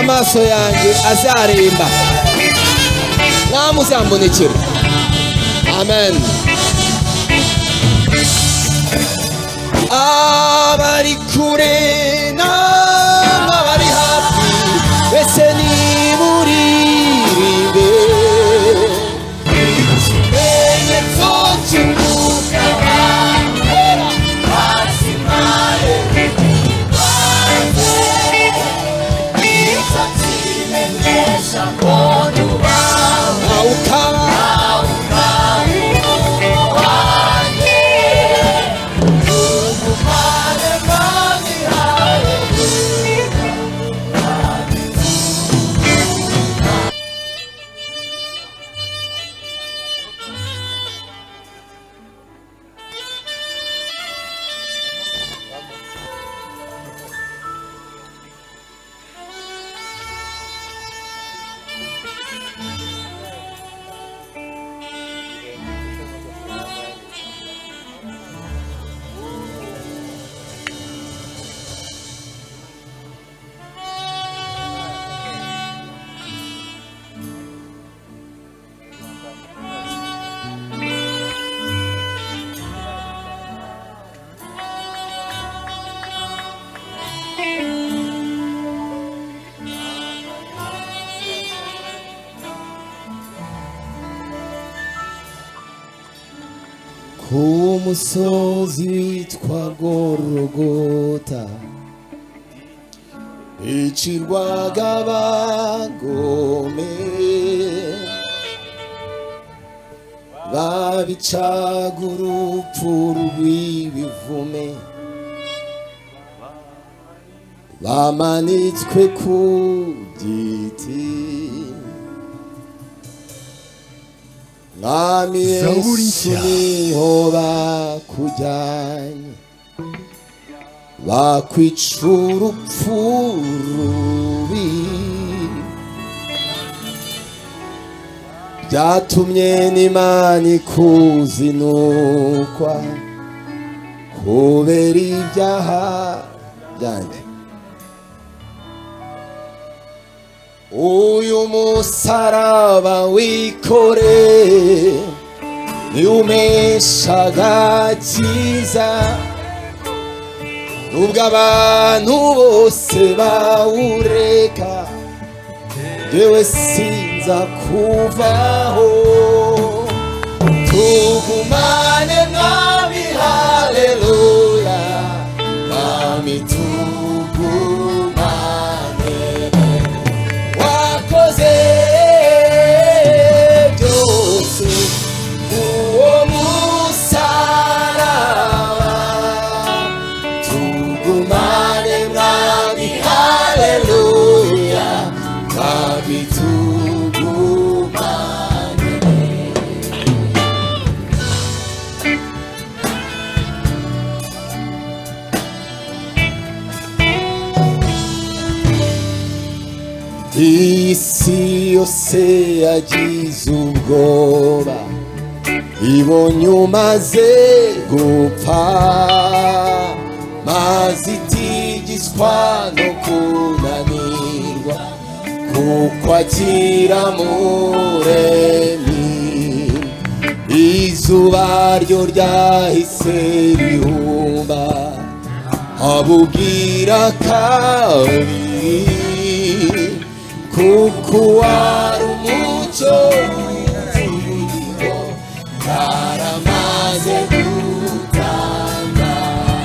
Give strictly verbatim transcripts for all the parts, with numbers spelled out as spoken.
amaso yanjye azaremba namuzambonekera. Amen. Abari kure n'abari hafi bese nimuririmbe ikimenyetso cy'umwuka wera wasimare icyo kimenyesha ko tubaho ukaba umusozi witwa Golgota icirwaga abagome babicaga urupfu rw'ibivume bamanitswe ku giti. Mwami Yesu niho bakujyanye bakwica urupfu rubi byatumye n'Imana ikuzinukwa kubera ibyaha byanjye. Uyu musaraba wikore niumeshaga kiza nubwo abantu bose bawureka yewe sinza kuvaho. Tugumane mwami haleluya mwami tugumane wakoze byose uwo musaraba. Tugumane mwami haleluya mwami tugumane. Isi yose yagize ubwoba ibonye umaze gupfa maze itigiswa no kunanirwa kuko akira Muremyi. Izuba ryo ryahise rihumba abubwira kabiri kuko wari umucyo w'ubugingo karamaze gutanga.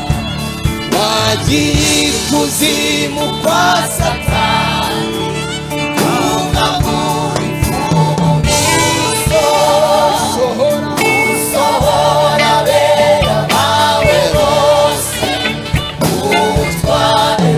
Wagiye ikuzimu kwa Satani umwambura imfumu usohora usohora abera bawe bose utware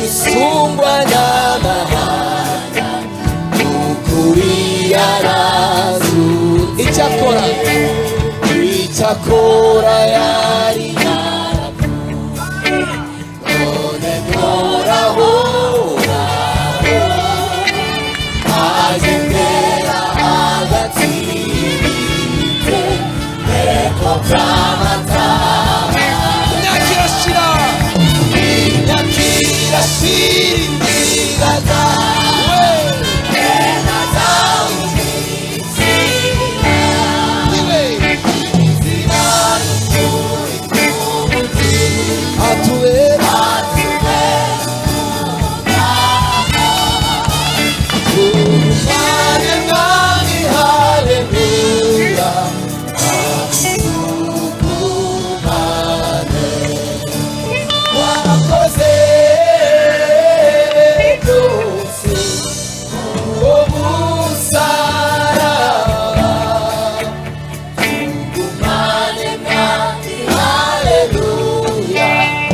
isungwa n'amahanga ukuri yarazu icyakora icyakora yari yarapfuye none ntorahura agendera hagati y'ibiti eko by'amata nyakirashira nyakirashira inzira zawe ena zawe niwe inzira n'ukuri n'umutima atubera umane mwami haleluya umane warakoze byose uwo musaraba umane mwami haleluya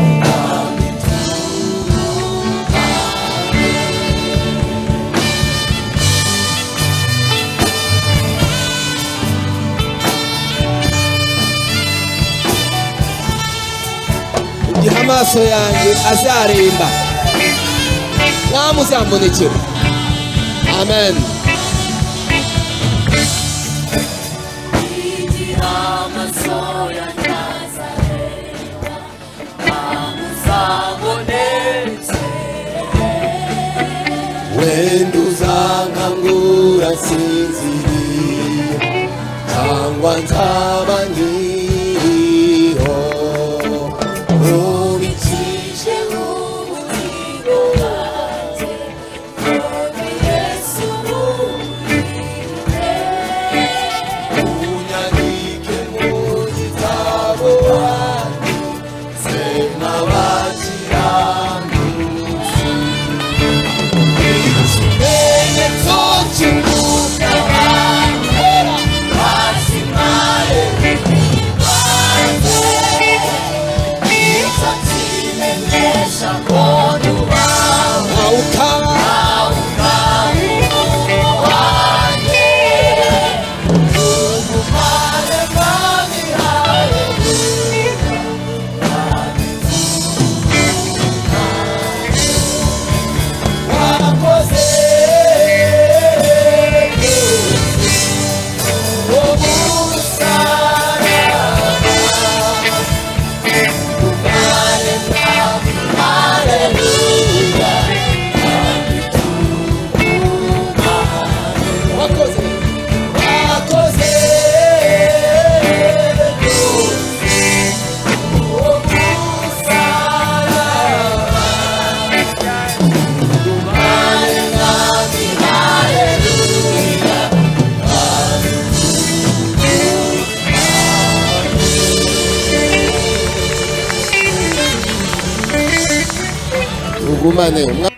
igihe amaso yanjye azaremba mwamuzambonekera amen. igihe amaso yanjye azaremba mwamuzambonekera wenda uzankangura sinziriye cyangwa nzaba nkiriho ubikije ubugingo bwanjye kuri Yesu burihe unyandike mu gitabo wanditse n'abakiranutsi ikimenyetso cy'umwuka wawe wazimaye ugumane umwa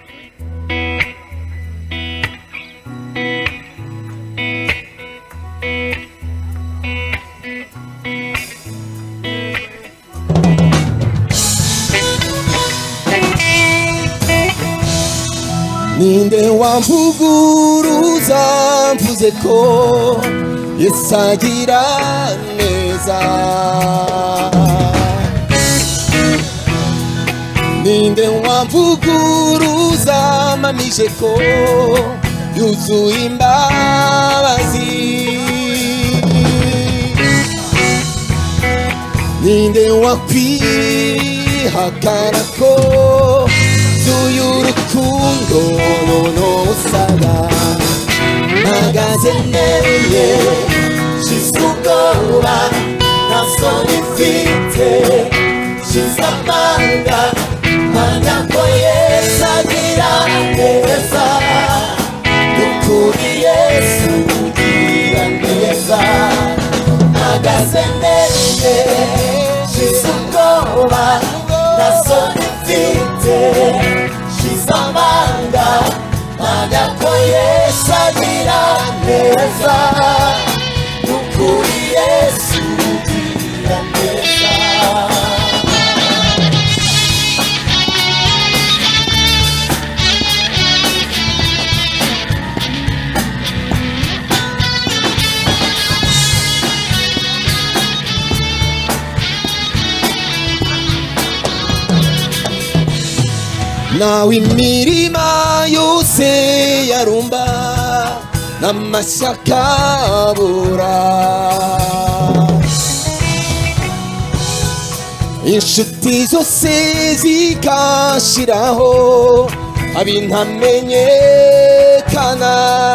ninde wamvuguruza mvuze ko Yesu agira neza ninde wamvuguruza mpamije ko yuzuye imbabazi ninde wakwihakana ko yuzuye urukundo n'usaba mpagaze neye shize ubwoba nta soni mfite shize amanga mpamya ko Yesu agira neza n'ukuri Yesu ugira neza mpagaze neye shize ubwoba nta soni mfite shize amanga mpamya ko Yesu agira neza n'ukuri Yesu ugira neza nawe imirima yose yarumba n'amashyaka abura, inshuti zose zikashiraho abintamenyekana,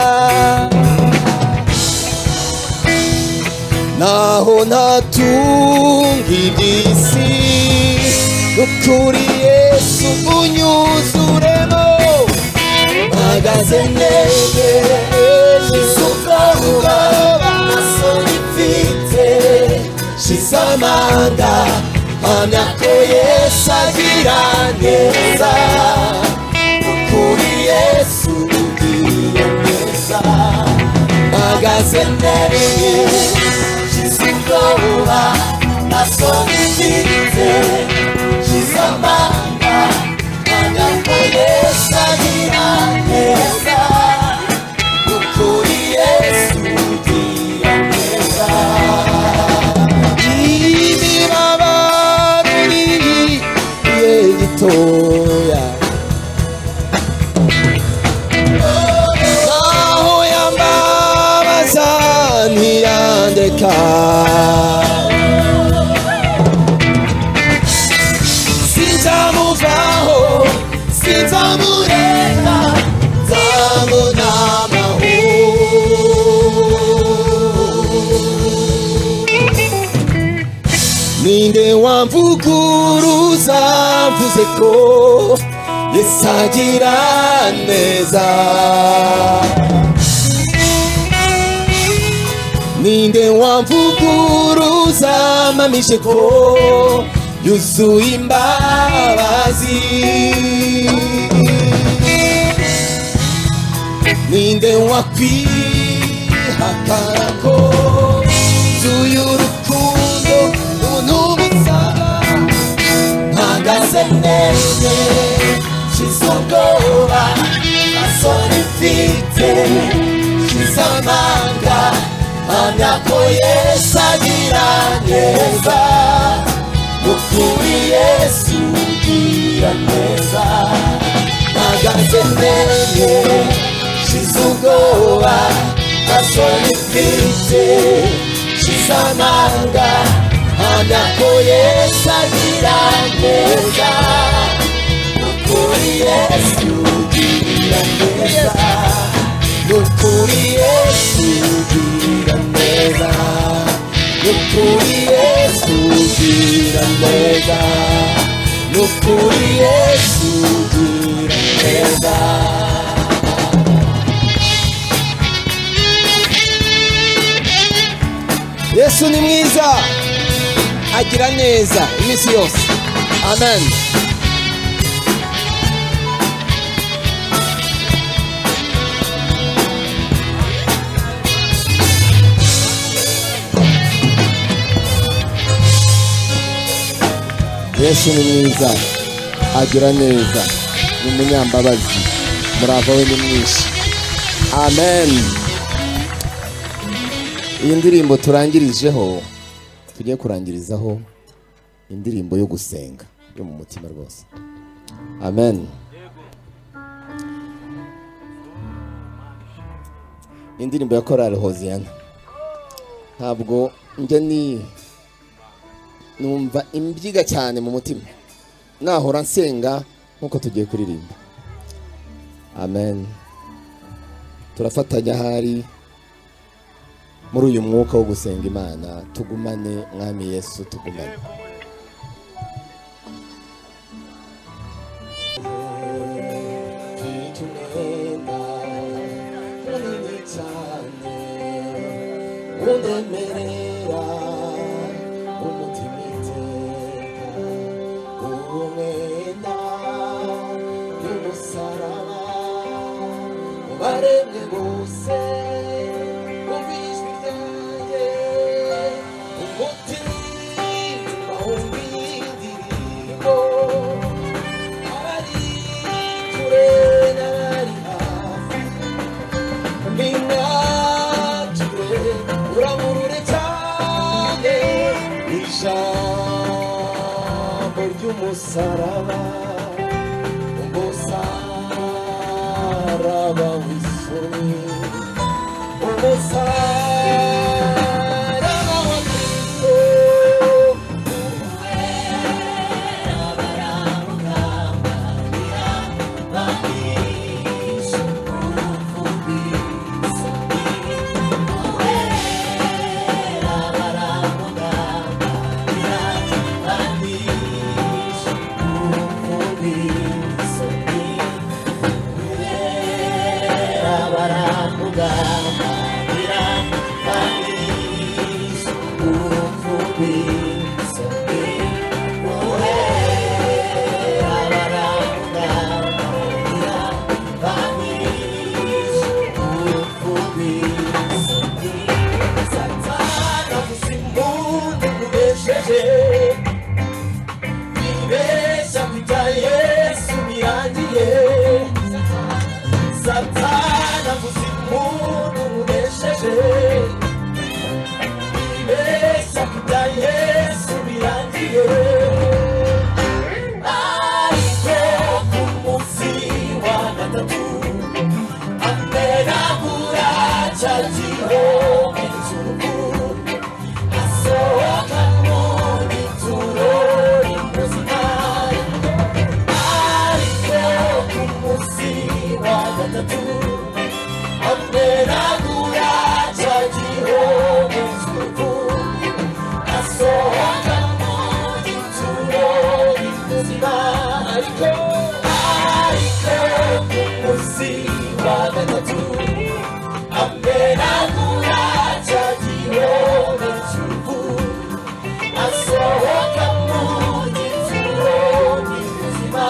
naho natunga iby'isi n'ukuri Yesu unyuzuremo, mpagaze neza isukabuba nasoni mfite shize amanga, mpamya ko Yesu agira neza, n'ukuri Yesu ugira neza, mpagaze neza shize ubwoba nasoni mfite shize amanga, mpamya ko Yesu agira neza, n'ukuri Yesu ugira neza. Imibabaro n'ibihe gitoya naho yambabaza ntiyandeka, sinzamuvaho sinzamureka nzabona amahoro. Ninde wamvuguruza mvuze ko Yesu agira neza, ninde wamvuguruza mpamije ko yuzuye imbabazi, ninde wakwihakana ko yuzuye urukundo n'ubusaba, mpagaze neza shize ubwoba nasoni mfite shize amanga, mpamya ko Yesu agira neza, n'ukuri Yesu ugira neza, mpagaze neza shize ubwoba nasoni mfite shize amanga, mpamya ko Yesu agira neza, n'ukuri Yesu ugira neza, n'ukuri Yesu ugira neza, n'ukuri Yesu ugira neza, n'ukuri Yesu ugira neza. Yesu ni mwiza, agira neza iminsi yose. Amen. Yesu ni mwiza, agira neza, ni umunyambabazi, murava we ni mwinshi. Amen. Iyi ndirimbo turangirijeho, tugiye kurangirizaho indirimbo yo gusenga yo mu mutima rwose. Amen. Indirimbo ya Korali Hoziyana, ntabwo njye ni numva imbyiga cyane mu mutima, nahora nsenga nkuko tugiye kuririmba. Amen. Turafatanya hari muri uyu mwuka wo gusenga Imana, tugumane mwami Yesu, tugumane. Saraba, umbo ariko ariko umunsi wa gatatu amenagura cya gihome cy'ubu asohoka mu gituro cy'ubuzima.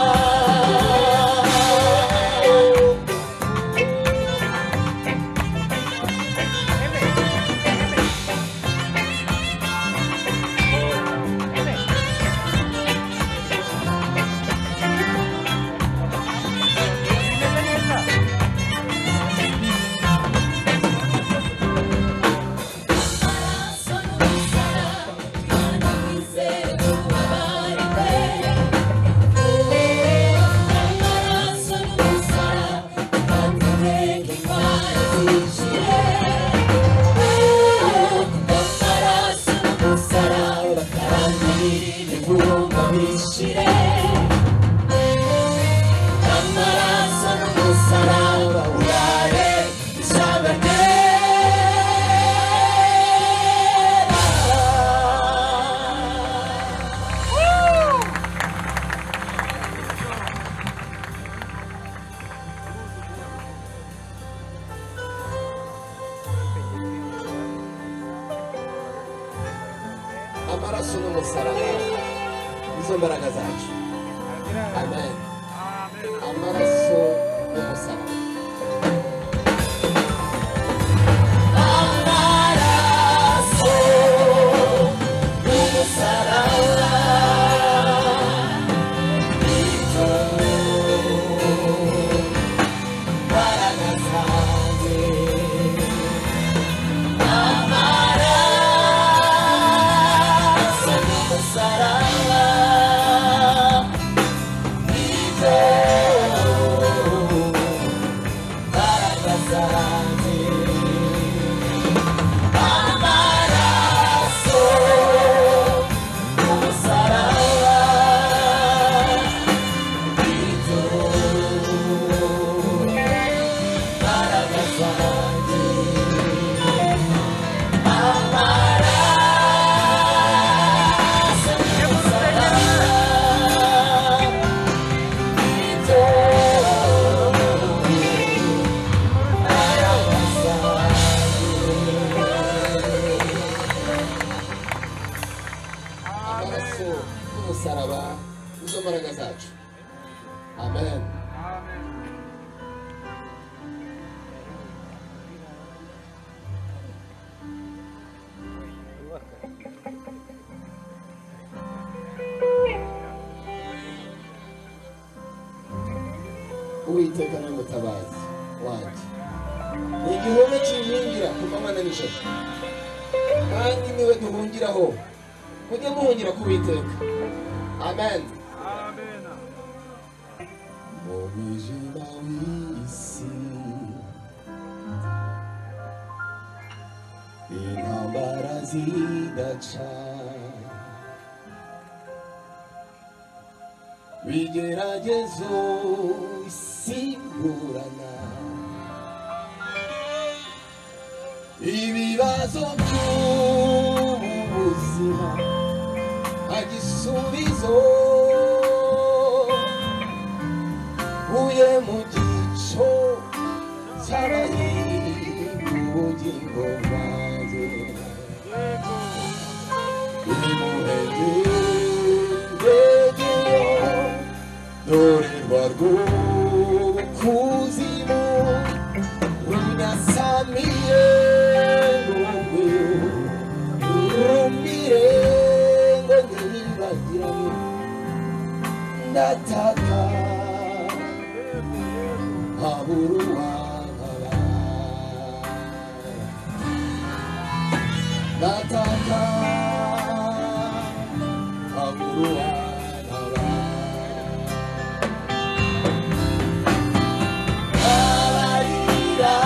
Amaraso n'umusaraba nizo mbaraga zacu. Amen. Amaraso n'umusaraba. Amaraso n'umusaraba nizo mbaraga zanjye. Umusaraba nizo mbaraga zacu. Amen. Uwiteka ni umutabazi wanjye, ni igihome kinkingira ku manywa na nijoro, kandi niwe duhungiraho. Mujye muhungira ku Uwiteka. Amen. Mu mwijima w'isi intambara zidaca, bigeragezo isimburana, ibibazo by'ubuzima agisubizo, uye mu gico cy'abahinga ubugingo bwanjye, ibimuhengeregeyo dorerwa rw'ukuzimu runyasamiye rumire ngo ntibagirane. Ndataka habura uwankaba, ndataka habura uwankaba. Abarira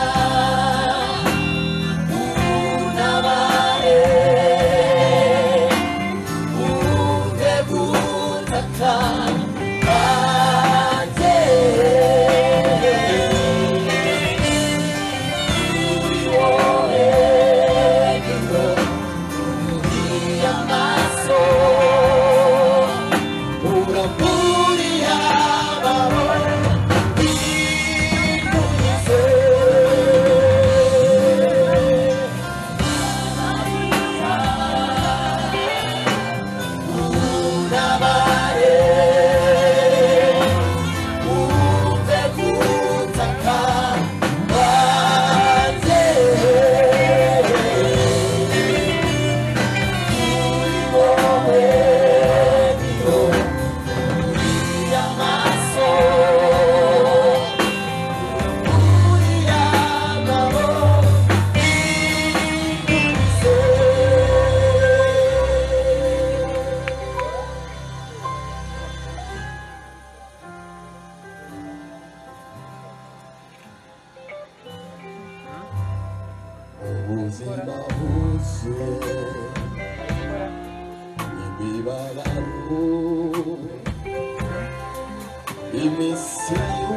unabare umve gutaka banjye, ubuzima buzuye imibabaro iminsi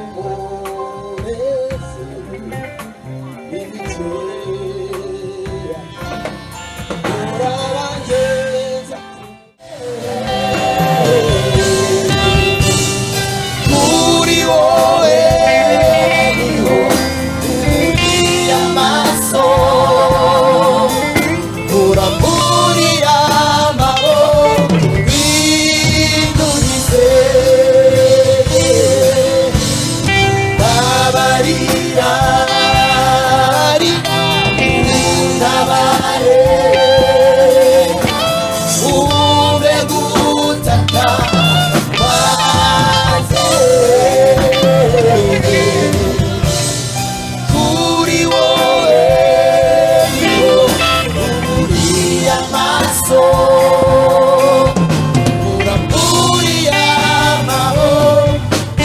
y'umunezero n'imikeya urabageza kuri wowe niho uri amaso uramburiye amaboko windurize babarira untabare ube gutaka kwanjye kuri wowe niho uri amaso uramburiye amaboko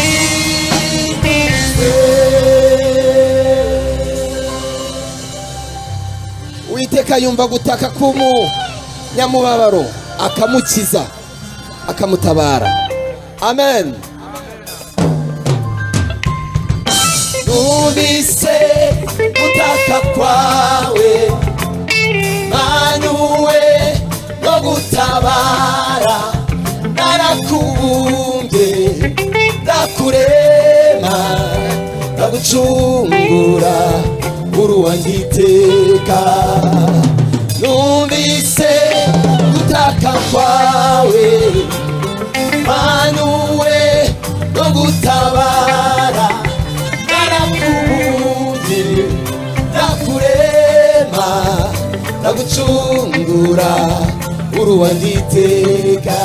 Uwiteka yumva gutaka kumu nyamubabaro akamukiza akamutabara. Amen. Numvise gutaka kwawe manuwe no gutabara narakubumbye ndakurema ndagucungura uruwanjye iteka. Numvise gutaka kwawe manuwe no gutabara narakubumbye ndakurema ndagucungura uruwanjye iteka.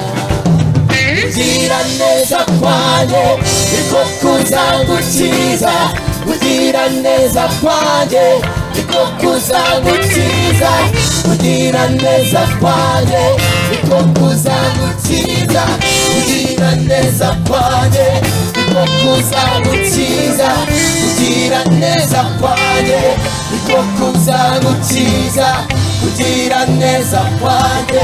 Kugira neza kwanjye niko kuzangukiza, kugira neza kwanjye niko kuzangukiza, kugira neza kwanjye niko kuzangukiza, kugira neza kwanjye niko kuzangukiza, kugira neza kwanjye niko kuzangukiza, kugira neza kwanjye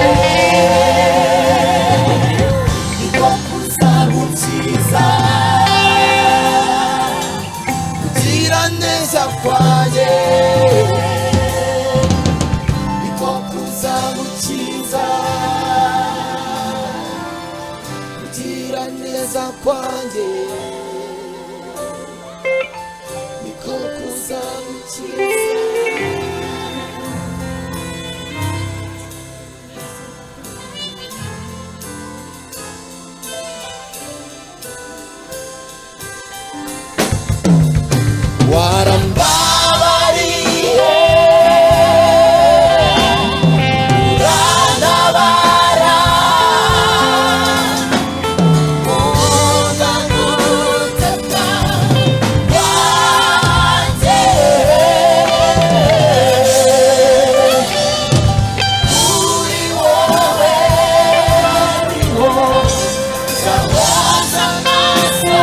niko kuzangukiza, kugira neza kwanjye niko kuzangukiza, kugira neza kwanjye niko kuzangukiza. Warambabariye urantabara umva gutaka kwanjye kuri wowe niho nzahoza amaso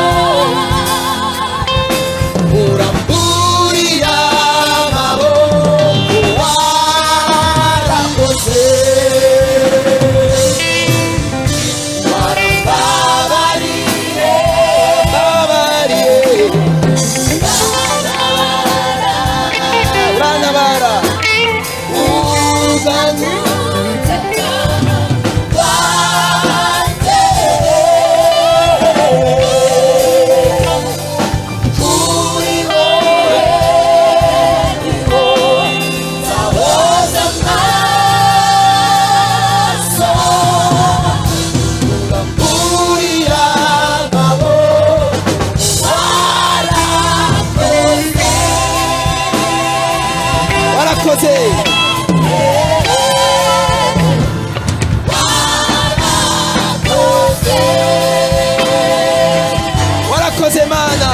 uramburiye amaboko warakoze warambabariye babariye urantabara uzangukiza kwanjye kuri wowe niho nzahoza amaso uramburiye amaboko warakoze warakoze warakoze mana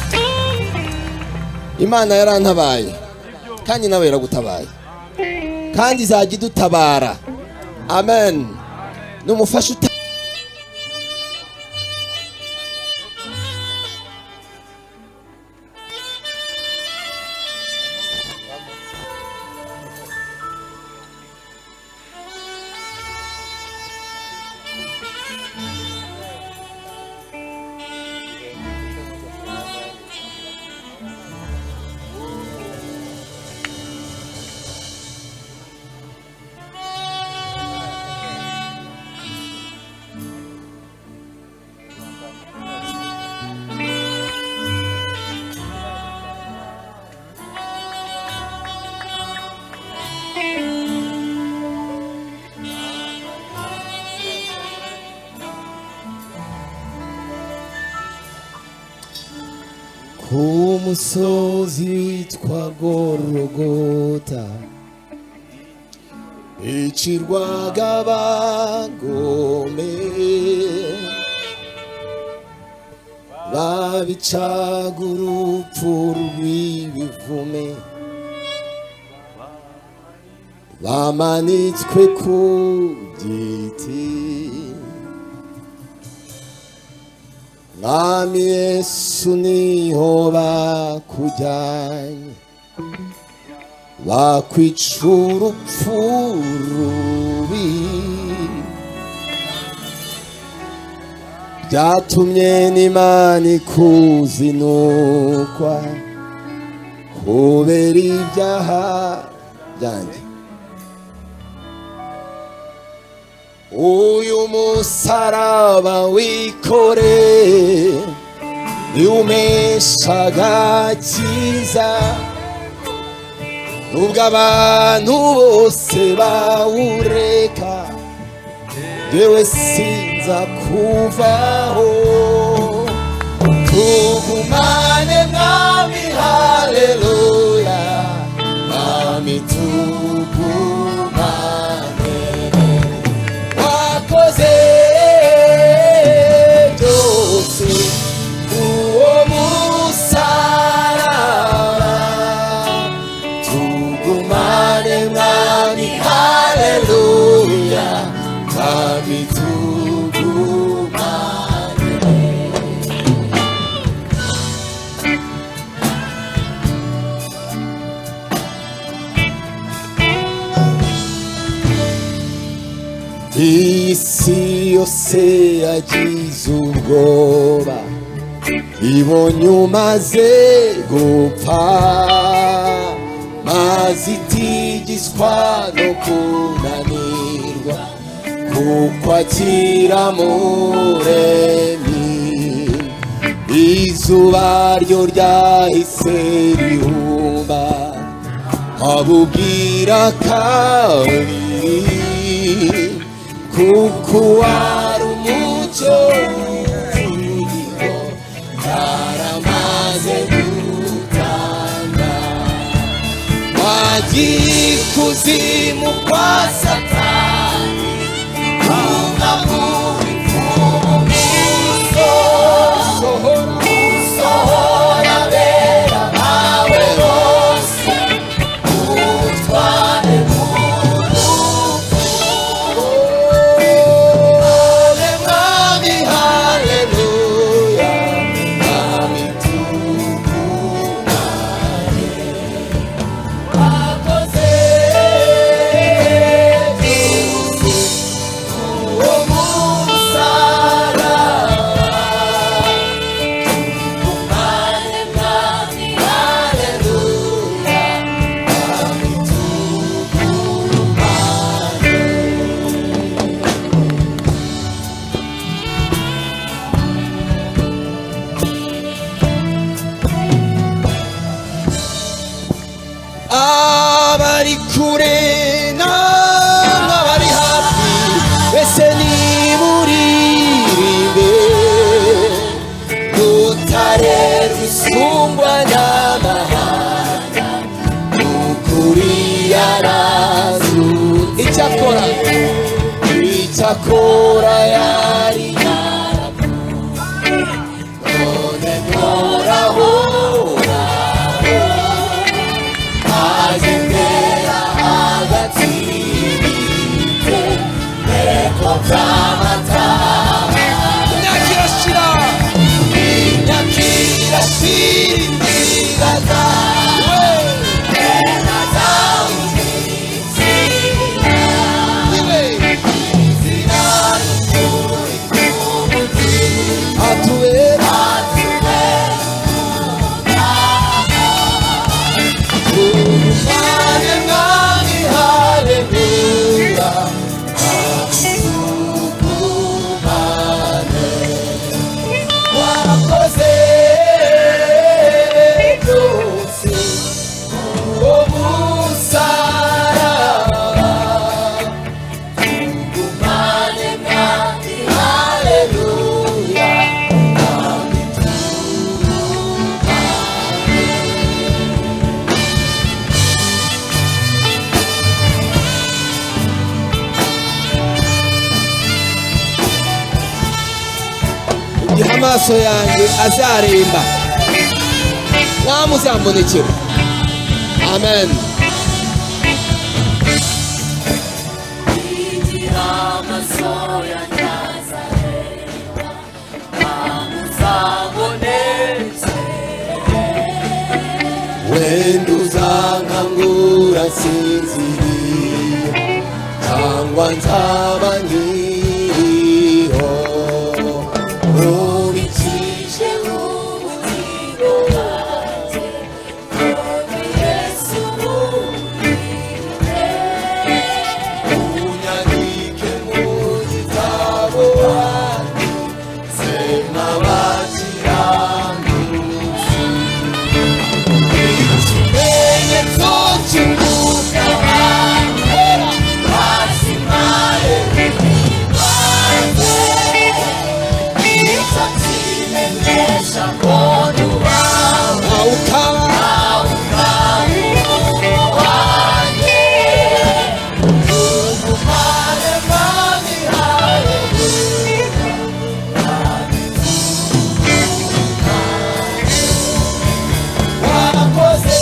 Imana yarantabaye kandi nawe yaragutabaye kandi izajya idutabara. Amen. Numufashe uta kumusozi witwa Golgota, icirwaga abagome, babicaga urupfu rw'ibivume, bamanitswe ku giti. Mwami Yesu niho bakujyanye, bakwica urupfu rubi, byatumye n'Imana ikuzinukwa kubera ibyaha byanjye. Uyu musaraba wikore niumesha agakiza, nubwo abantu bose bawureka, yewe sinza kuvaho. Tugumane mwami, haleluya, mwami tugumane, wakoze byose uwo musaraba. Tugumane mwami, haleluya, mwami tugumane. Isi yose yagize ubwoba, ibonye umaze gupfa, maze itigiswa no kunanirwa, kuko akira Muremyi. Izuba ryo ryahise rihumba, abubwira kabiri, kuko wari umucyo w'ubugingo, karamaze gutanga. Wagiye ikuzimu kwa Satani, kuva mu bipfumu, usohora abera bawe bose, utware mu abari kure n'abari hafi, bese nimuririmbe. Rutare rwisumba n'amahanga, ukuri yarazutse. Icyakora icyakora yari yarapfuye, none nkoraho agendera hagati amaso yanjye azaremba mwami uzambonekera. Amen. Wenda uzankangura sinziriye cyangwa nzaba nkiriho, ubikije ubugingo bwanjye kuri Yesu umurinde, unyandike mu gitabo wanditse nk'abakiranutsi, ikimenyetso cy'umwuka wawe wazimaye ibibazo, nicyo kimenyesha ko nubawe ukaba ukaba uwanjye, ugumane mwami haleluya, wakoze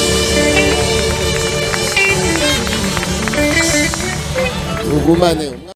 ugumane